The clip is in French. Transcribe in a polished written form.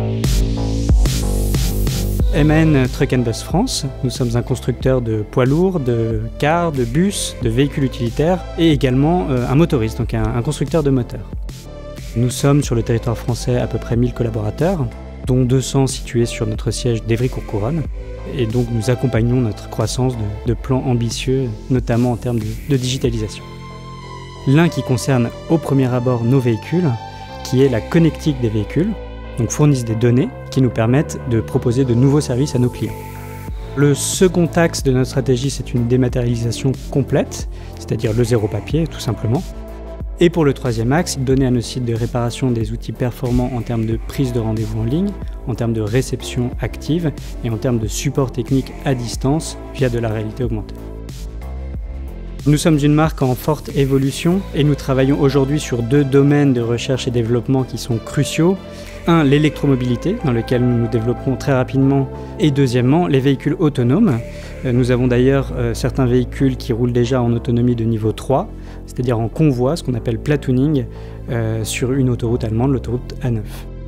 MAN Truck & Bus France, nous sommes un constructeur de poids lourds, de cars, de bus, de véhicules utilitaires et également un motoriste, donc un constructeur de moteurs. Nous sommes sur le territoire français à peu près 1000 collaborateurs, dont 200 situés sur notre siège d'Évry-Courcouronnes. Et donc nous accompagnons notre croissance de plans ambitieux, notamment en termes de digitalisation. L'un qui concerne au premier abord nos véhicules, qui est la connectique des véhicules, donc fournissent des données qui nous permettent de proposer de nouveaux services à nos clients. Le second axe de notre stratégie, c'est une dématérialisation complète, c'est-à-dire le zéro papier tout simplement. Et pour le troisième axe, donner à nos sites de réparation des outils performants en termes de prise de rendez-vous en ligne, en termes de réception active et en termes de support technique à distance via de la réalité augmentée. Nous sommes une marque en forte évolution et nous travaillons aujourd'hui sur 2 domaines de recherche et développement qui sont cruciaux. Un, l'électromobilité, dans lequel nous nous développerons très rapidement, et deuxièmement, les véhicules autonomes. Nous avons d'ailleurs certains véhicules qui roulent déjà en autonomie de niveau 3, c'est-à-dire en convoi, ce qu'on appelle platooning, sur une autoroute allemande, l'autoroute A9.